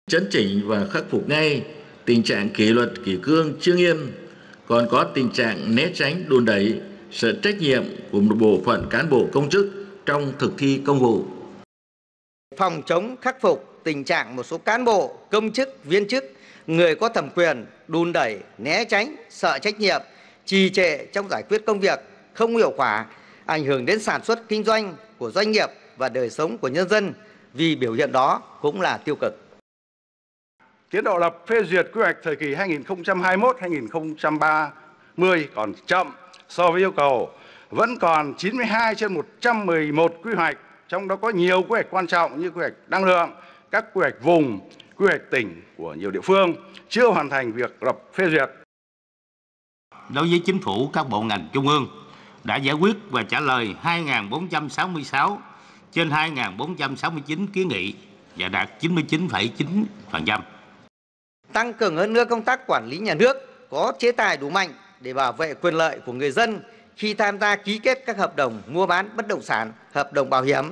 chấn chỉnh và khắc phục ngay tình trạng kỷ luật kỷ cương chưa nghiêm, còn có tình trạng né tránh đùn đẩy, sợ trách nhiệm của một bộ phận cán bộ công chức trong thực thi công vụ. Phòng chống khắc phục tình trạng một số cán bộ, công chức, viên chức, người có thẩm quyền đùn đẩy, né tránh, sợ trách nhiệm, trì trệ trong giải quyết công việc, không hiệu quả, ảnh hưởng đến sản xuất kinh doanh của doanh nghiệp và đời sống của nhân dân, vì biểu hiện đó cũng là tiêu cực. Tiến độ lập phê duyệt quy hoạch thời kỳ 2021-2030 còn chậm so với yêu cầu, vẫn còn 92 trên 111 quy hoạch, trong đó có nhiều quy hoạch quan trọng như quy hoạch năng lượng, các quy hoạch vùng, quy hoạch tỉnh của nhiều địa phương chưa hoàn thành việc lập phê duyệt. Đối với chính phủ, các bộ ngành trung ương đã giải quyết và trả lời 2.466 trên 2.469 kiến nghị và đạt 99,9%. Tăng cường hơn nữa công tác quản lý nhà nước, có chế tài đủ mạnh để bảo vệ quyền lợi của người dân khi tham gia ký kết các hợp đồng mua bán bất động sản, hợp đồng bảo hiểm.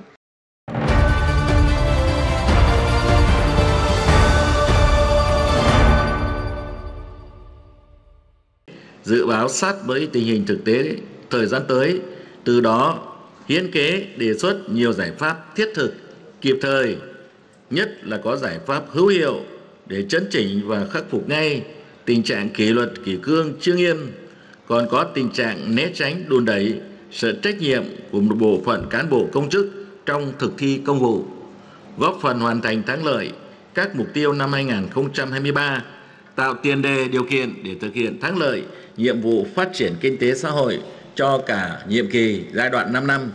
Dự báo sát với tình hình thực tế thời gian tới, từ đó hiến kế đề xuất nhiều giải pháp thiết thực, kịp thời, nhất là có giải pháp hữu hiệu để chấn chỉnh và khắc phục ngay tình trạng kỷ luật kỷ cương chưa nghiêm, còn có tình trạng né tránh đùn đẩy, sợ trách nhiệm của một bộ phận cán bộ công chức trong thực thi công vụ, góp phần hoàn thành thắng lợi các mục tiêu năm 2023, tạo tiền đề điều kiện để thực hiện thắng lợi nhiệm vụ phát triển kinh tế xã hội cho cả nhiệm kỳ giai đoạn 5 năm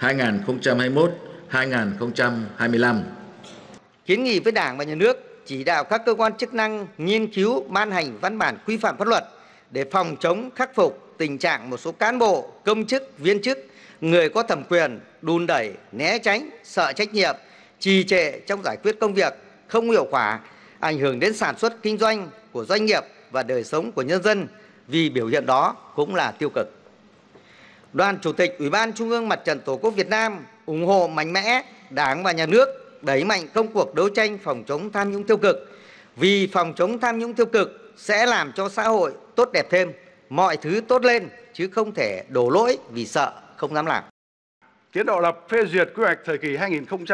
2021-2025. Kiến nghị với Đảng và Nhà nước chỉ đạo các cơ quan chức năng nghiên cứu ban hành văn bản quy phạm pháp luật để phòng chống khắc phục tình trạng một số cán bộ, công chức, viên chức, người có thẩm quyền đùn đẩy, né tránh, sợ trách nhiệm, trì trệ trong giải quyết công việc, không hiệu quả, ảnh hưởng đến sản xuất kinh doanh của doanh nghiệp và đời sống của nhân dân, vì biểu hiện đó cũng là tiêu cực. Đoàn Chủ tịch Ủy ban Trung ương Mặt trận Tổ quốc Việt Nam ủng hộ mạnh mẽ Đảng và Nhà nước đẩy mạnh công cuộc đấu tranh phòng chống tham nhũng tiêu cực, vì phòng chống tham nhũng tiêu cực sẽ làm cho xã hội tốt đẹp thêm, mọi thứ tốt lên, chứ không thể đổ lỗi vì sợ không dám làm. Tiến độ lập phê duyệt quy hoạch thời kỳ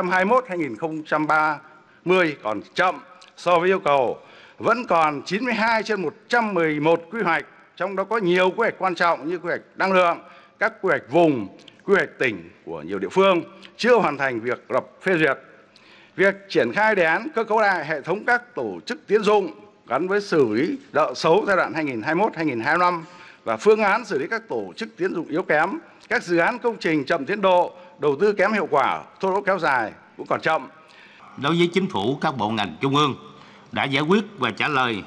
2021-2030 còn chậm so với yêu cầu, vẫn còn 92 trên 111 quy hoạch, trong đó có nhiều quy hoạch quan trọng như quy hoạch năng lượng, các quy hoạch vùng, quy hoạch tỉnh của nhiều địa phương chưa hoàn thành việc lập phê duyệt. Việc triển khai đề án cơ cấu lại hệ thống các tổ chức tín dụng gắn với xử lý nợ xấu giai đoạn 2021-2025 và phương án xử lý các tổ chức tín dụng yếu kém, các dự án công trình chậm tiến độ, đầu tư kém hiệu quả, thua lỗ kéo dài cũng còn chậm. Đối với chính phủ, các bộ ngành trung ương đã giải quyết và trả lời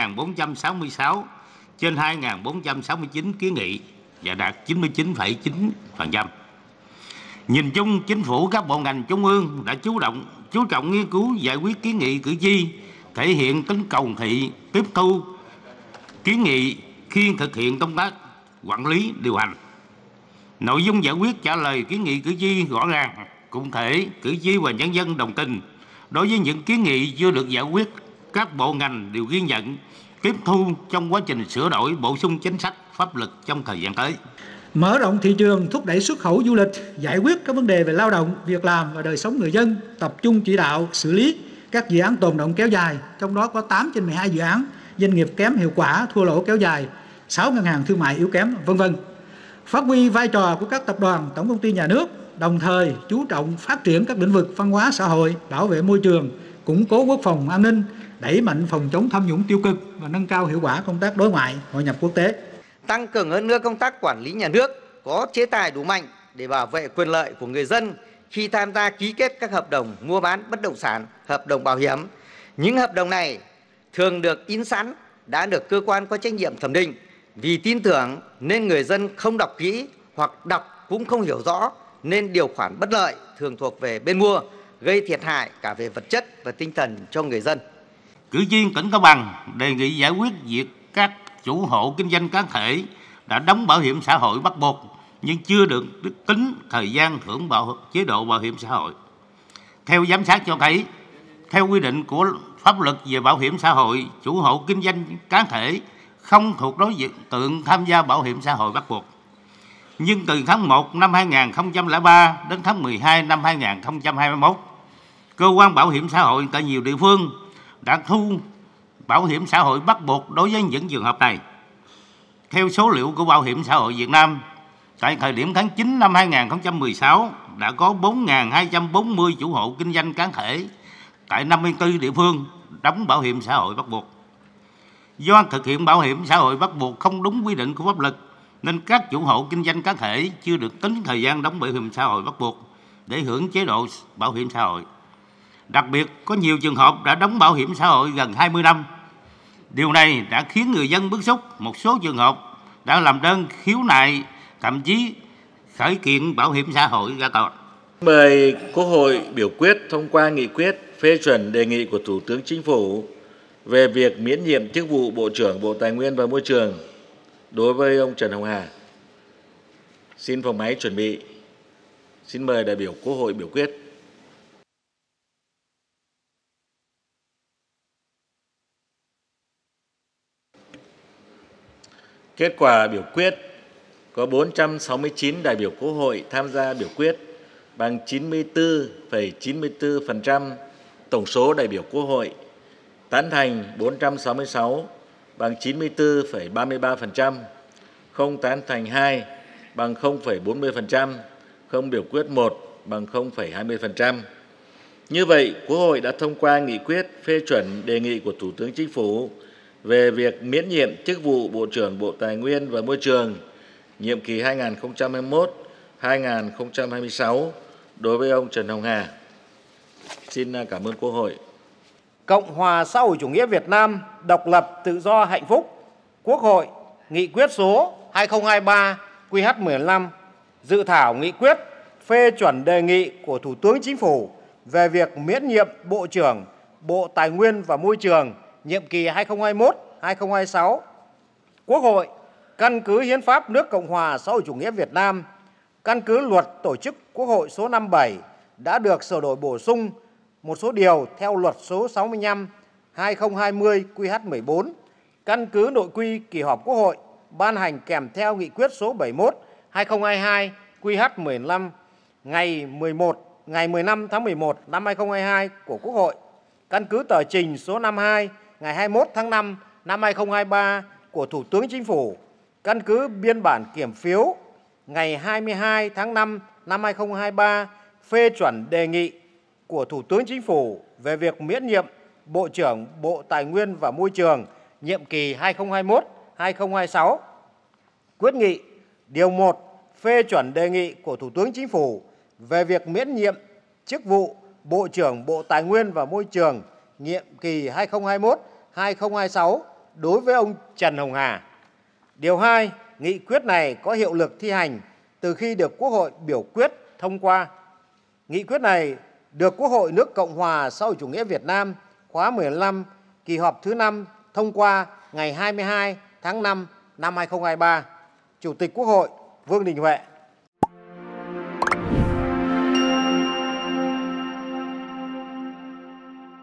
2.466 trên 2.469 kiến nghị và đạt 99,9%. Nhìn chung, chính phủ, các bộ ngành trung ương đã chú trọng nghiên cứu giải quyết kiến nghị cử tri, thể hiện tính cầu thị, tiếp thu kiến nghị khi thực hiện công tác quản lý điều hành. Nội dung giải quyết trả lời kiến nghị cử tri rõ ràng, cụ thể, cử tri và nhân dân đồng tình. Đối với những kiến nghị chưa được giải quyết, các bộ ngành đều ghi nhận, tiếp thu trong quá trình sửa đổi, bổ sung chính sách pháp luật trong thời gian tới. Mở rộng thị trường, thúc đẩy xuất khẩu du lịch, giải quyết các vấn đề về lao động, việc làm và đời sống người dân, tập trung chỉ đạo, xử lý các dự án tồn động kéo dài, trong đó có 8 trên 12 dự án doanh nghiệp kém hiệu quả, thua lỗ kéo dài, 6 ngân hàng thương mại yếu kém, v.v. Phát huy vai trò của các tập đoàn, tổng công ty nhà nước, đồng thời chú trọng phát triển các lĩnh vực văn hóa xã hội, bảo vệ môi trường, củng cố quốc phòng an ninh, đẩy mạnh phòng chống tham nhũng tiêu cực và nâng cao hiệu quả công tác đối ngoại, hội nhập quốc tế. Tăng cường hơn nữa công tác quản lý nhà nước, có chế tài đủ mạnh để bảo vệ quyền lợi của người dân khi tham gia ký kết các hợp đồng mua bán bất động sản, hợp đồng bảo hiểm. Những hợp đồng này thường được in sẵn, đã được cơ quan có trách nhiệm thẩm định. Vì tin tưởng nên người dân không đọc kỹ hoặc đọc cũng không hiểu rõ, nên điều khoản bất lợi thường thuộc về bên mua, gây thiệt hại cả về vật chất và tinh thần cho người dân. Cử tri tỉnh Cao Bằng đề nghị giải quyết việc các chủ hộ kinh doanh cá thể đã đóng bảo hiểm xã hội bắt buộc nhưng chưa được tính thời gian hưởng chế độ bảo hiểm xã hội. Theo giám sát cho thấy, Theo quy định của pháp luật về bảo hiểm xã hội, chủ hộ kinh doanh cá thể không thuộc đối tượng tham gia bảo hiểm xã hội bắt buộc. Nhưng từ tháng 1 năm 2003 đến tháng 12 năm 2021, cơ quan bảo hiểm xã hội tại nhiều địa phương đã thu bảo hiểm xã hội bắt buộc đối với những trường hợp này. Theo số liệu của Bảo hiểm xã hội Việt Nam, tại thời điểm tháng 9 năm 2016 đã có 4.240 chủ hộ kinh doanh cá thể tại 54 địa phương đóng bảo hiểm xã hội bắt buộc. Do thực hiện bảo hiểm xã hội bắt buộc không đúng quy định của pháp luật, nên các chủ hộ kinh doanh cá thể chưa được tính thời gian đóng bảo hiểm xã hội bắt buộc để hưởng chế độ bảo hiểm xã hội. Đặc biệt, có nhiều trường hợp đã đóng bảo hiểm xã hội gần 20 năm. Điều này đã khiến người dân bức xúc, một số trường hợp đã làm đơn khiếu nại, thậm chí khởi kiện bảo hiểm xã hội ra tòa. Mời Quốc hội biểu quyết thông qua nghị quyết phê chuẩn đề nghị của Thủ tướng Chính phủ về việc miễn nhiệm chức vụ Bộ trưởng Bộ Tài nguyên và Môi trường đối với ông Trần Hồng Hà. Xin phòng máy chuẩn bị. Xin mời đại biểu Quốc hội biểu quyết. Kết quả biểu quyết có 469 đại biểu Quốc hội tham gia biểu quyết, bằng 94,94% tổng số đại biểu Quốc hội, tán thành 466 bằng 94,33%, không tán thành 2 bằng 0,40%, không biểu quyết 1 bằng 0,20%. Như vậy, Quốc hội đã thông qua nghị quyết phê chuẩn đề nghị của Thủ tướng Chính phủ về việc miễn nhiệm chức vụ Bộ trưởng Bộ Tài nguyên và Môi trường nhiệm kỳ 2021-2026 đối với ông Trần Hồng Hà. Xin cảm ơn Quốc hội. Cộng hòa xã hội chủ nghĩa Việt Nam độc lập, tự do, hạnh phúc. Quốc hội nghị quyết số 2023/QH15 dự thảo nghị quyết phê chuẩn đề nghị của Thủ tướng Chính phủ về việc miễn nhiệm Bộ trưởng Bộ Tài nguyên và Môi trường nhiệm kỳ 2021-2026. Quốc hội căn cứ Hiến pháp nước Cộng hòa xã hội chủ nghĩa Việt Nam, căn cứ Luật Tổ chức Quốc hội số 57 đã được sửa đổi bổ sung một số điều theo Luật số 65/2020/QH14, căn cứ nội quy kỳ họp Quốc hội ban hành kèm theo nghị quyết số 71/2022/QH15 ngày 15 tháng 11 năm 2022 của Quốc hội, căn cứ tờ trình số 52 ngày 21 tháng 5 năm 2023 của Thủ tướng Chính phủ, căn cứ biên bản kiểm phiếu ngày 22 tháng 5 năm 2023 phê chuẩn đề nghị của Thủ tướng Chính phủ về việc miễn nhiệm Bộ trưởng Bộ Tài nguyên và Môi trường nhiệm kỳ 2021-2026. Quyết nghị điều 1 phê chuẩn đề nghị của Thủ tướng Chính phủ về việc miễn nhiệm chức vụ Bộ trưởng Bộ Tài nguyên và Môi trường nhiệm kỳ 2021-2026 đối với ông Trần Hồng Hà. Điều 2, nghị quyết này có hiệu lực thi hành từ khi được Quốc hội biểu quyết thông qua. Nghị quyết này được Quốc hội nước Cộng hòa xã hội chủ nghĩa Việt Nam khóa 15, kỳ họp thứ 5 thông qua ngày 22 tháng 5 năm 2023. Chủ tịch Quốc hội Vương Đình Huệ.